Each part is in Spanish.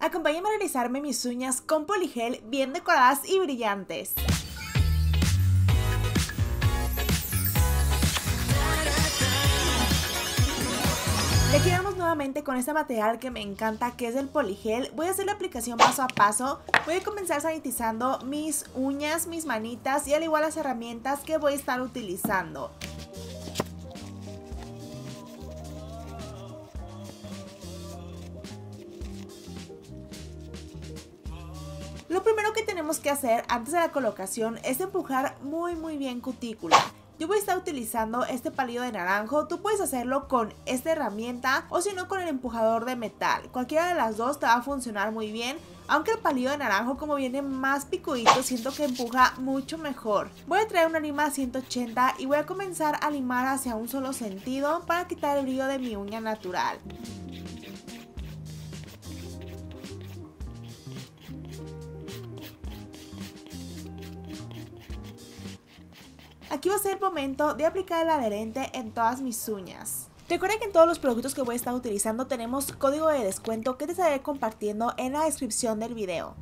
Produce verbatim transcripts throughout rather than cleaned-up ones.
Acompáñame a realizarme mis uñas con poligel bien decoradas y brillantes. Y aquí vamos nuevamente con este material que me encanta, que es el poligel. Voy a hacer la aplicación paso a paso. Voy a comenzar sanitizando mis uñas, mis manitas y al igual las herramientas que voy a estar utilizando. Lo primero que tenemos que hacer antes de la colocación es empujar muy muy bien cutícula. Yo voy a estar utilizando este palillo de naranjo, tú puedes hacerlo con esta herramienta o si no con el empujador de metal. Cualquiera de las dos te va a funcionar muy bien, aunque el palillo de naranjo como viene más picudito siento que empuja mucho mejor. Voy a traer una lima a ciento ochenta y voy a comenzar a limar hacia un solo sentido para quitar el brillo de mi uña natural. Aquí va a ser el momento de aplicar el adherente en todas mis uñas. Recuerda que en todos los productos que voy a estar utilizando tenemos código de descuento que te estaré compartiendo en la descripción del video.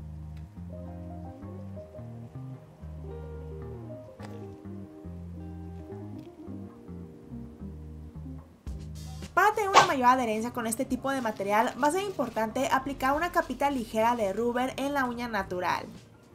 Para tener una mayor adherencia con este tipo de material va a ser importante aplicar una capita ligera de rubber en la uña natural.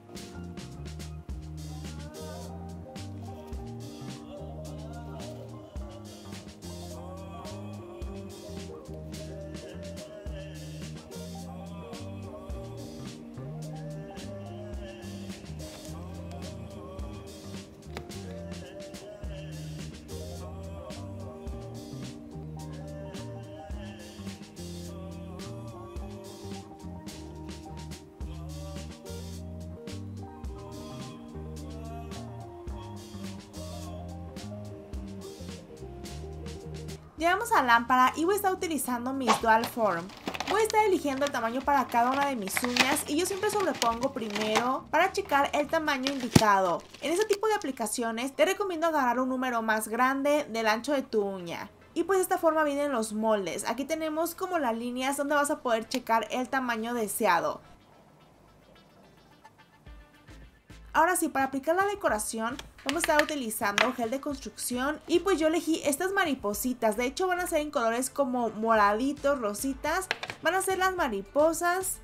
Llegamos a la lámpara y voy a estar utilizando mis Dual Form. Voy a estar eligiendo el tamaño para cada una de mis uñas y yo siempre sobrepongo primero para checar el tamaño indicado. En este tipo de aplicaciones te recomiendo agarrar un número más grande del ancho de tu uña. Y pues de esta forma vienen los moldes. Aquí tenemos como las líneas donde vas a poder checar el tamaño deseado. Ahora sí, para aplicar la decoración vamos a estar utilizando gel de construcción y pues yo elegí estas maripositas. De hecho van a ser en colores como moraditos, rositas. Van a ser las mariposas.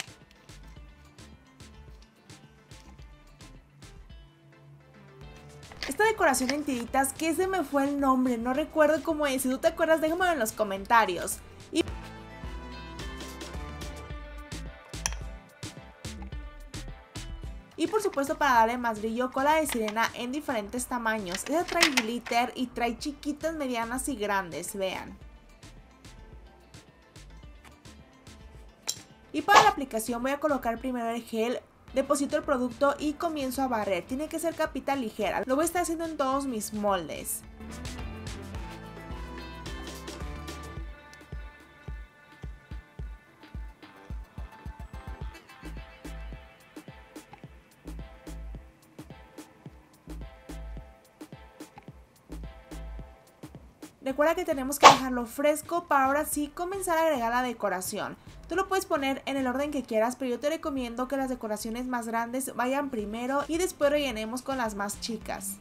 Esta decoración en tiritas, que se me fue el nombre, no recuerdo cómo es. Si tú te acuerdas, déjamelo en los comentarios. Y Y por supuesto para darle más brillo, cola de sirena en diferentes tamaños. Esta trae glitter y trae chiquitas, medianas y grandes, vean. Y para la aplicación voy a colocar primero el gel, deposito el producto y comienzo a barrer. Tiene que ser capita ligera, lo voy a estar haciendo en todos mis moldes. Recuerda que tenemos que dejarlo fresco para ahora sí comenzar a agregar la decoración. Tú lo puedes poner en el orden que quieras, pero yo te recomiendo que las decoraciones más grandes vayan primero y después rellenemos con las más chicas.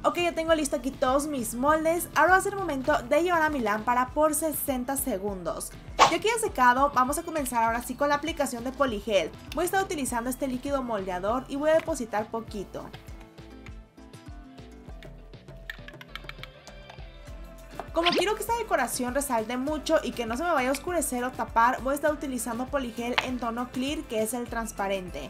Ok, ya tengo listo aquí todos mis moldes. Ahora va a ser el momento de llevar a mi lámpara por sesenta segundos. Ya que ya secado, vamos a comenzar ahora sí con la aplicación de poligel. Voy a estar utilizando este líquido moldeador y voy a depositar poquito. Como quiero que esta decoración resalte mucho y que no se me vaya a oscurecer o tapar, voy a estar utilizando poligel en tono clear, que es el transparente.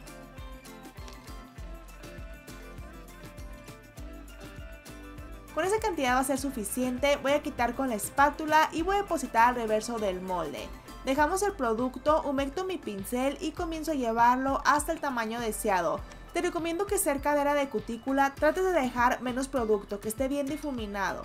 Con esa cantidad va a ser suficiente. Voy a quitar con la espátula y voy a depositar al reverso del molde. Dejamos el producto, humecto mi pincel y comienzo a llevarlo hasta el tamaño deseado. Te recomiendo que cerca de la de cutícula trates de dejar menos producto, que esté bien difuminado.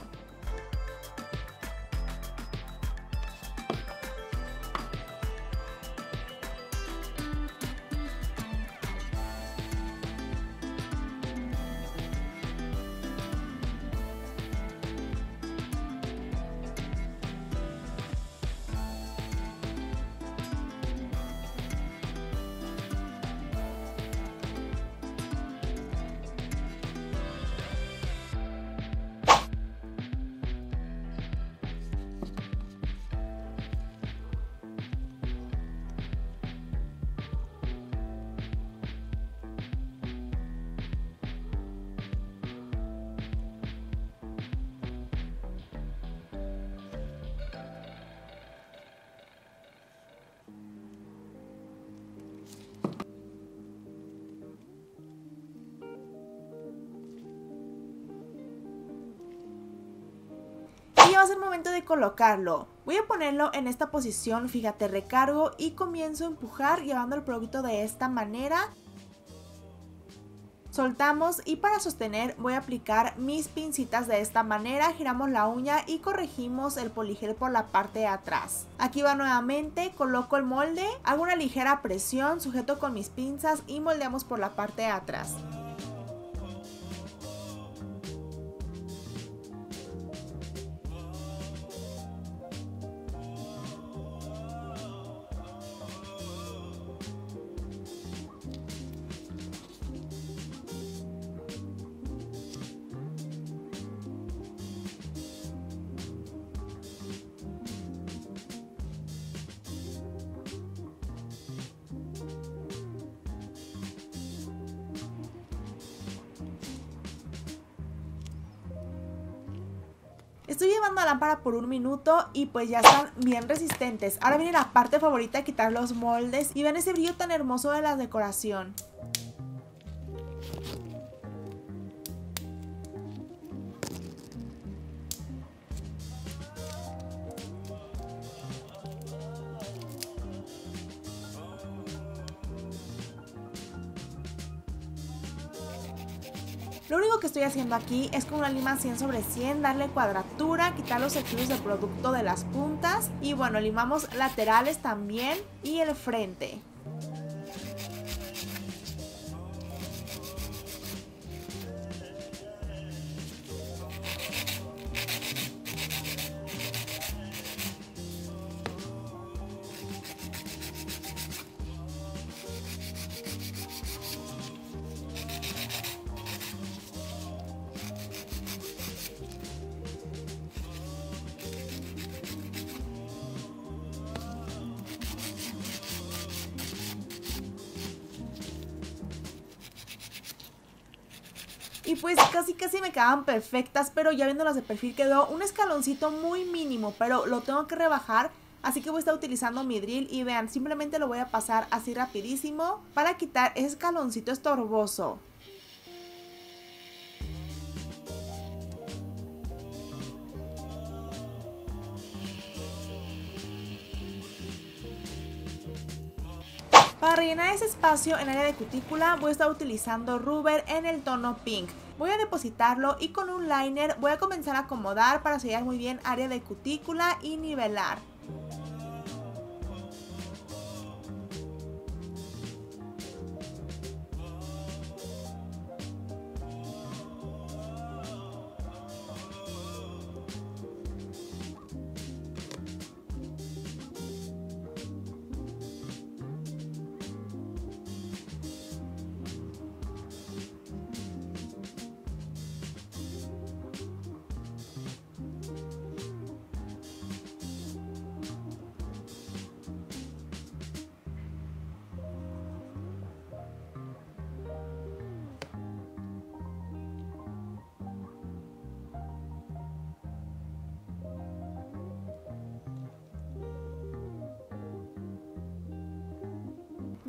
Y ya va a ser momento de colocarlo. Voy a ponerlo en esta posición, fíjate, recargo y comienzo a empujar llevando el producto de esta manera. Soltamos y para sostener voy a aplicar mis pincitas de esta manera, giramos la uña y corregimos el poligel por la parte de atrás. Aquí va nuevamente, coloco el molde, hago una ligera presión, sujeto con mis pinzas y moldeamos por la parte de atrás. Estoy llevando la lámpara por un minuto y pues ya están bien resistentes. Ahora viene la parte favorita, quitar los moldes y ven ese brillo tan hermoso de la decoración. Lo único que estoy haciendo aquí es con una lima cien sobre cien, darle cuadratura, quitar los excesos de producto de las puntas y bueno, limamos laterales también y el frente. Y pues casi casi me quedaban perfectas, pero ya viéndolas de perfil quedó un escaloncito muy mínimo, pero lo tengo que rebajar. Así que voy a estar utilizando mi drill y vean, simplemente lo voy a pasar así rapidísimo para quitar ese escaloncito estorboso. Para rellenar ese espacio en área de cutícula voy a estar utilizando rubber en el tono pink. Voy a depositarlo y con un liner voy a comenzar a acomodar para sellar muy bien área de cutícula y nivelar.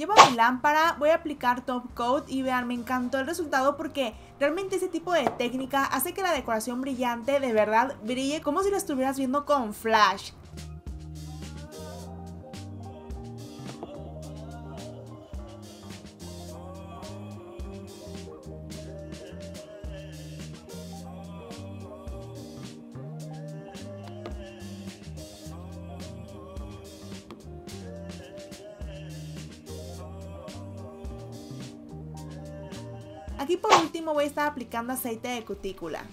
Llevo mi lámpara, voy a aplicar top coat y vean, me encantó el resultado porque realmente ese tipo de técnica hace que la decoración brillante de verdad brille como si la estuvieras viendo con flash. Aquí por último voy a estar aplicando aceite de cutícula.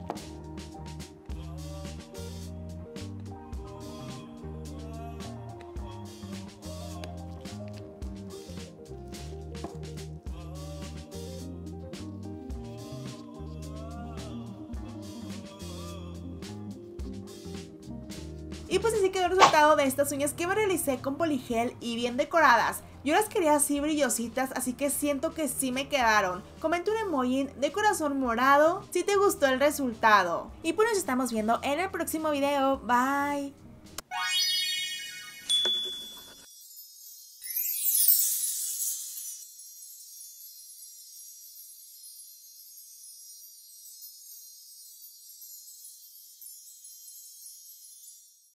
Y pues así quedó el resultado de estas uñas que me realicé con poligel y bien decoradas. Yo las quería así brillositas, así que siento que sí me quedaron. Comenta un emoji de corazón morado si te gustó el resultado. Y pues nos estamos viendo en el próximo video. Bye.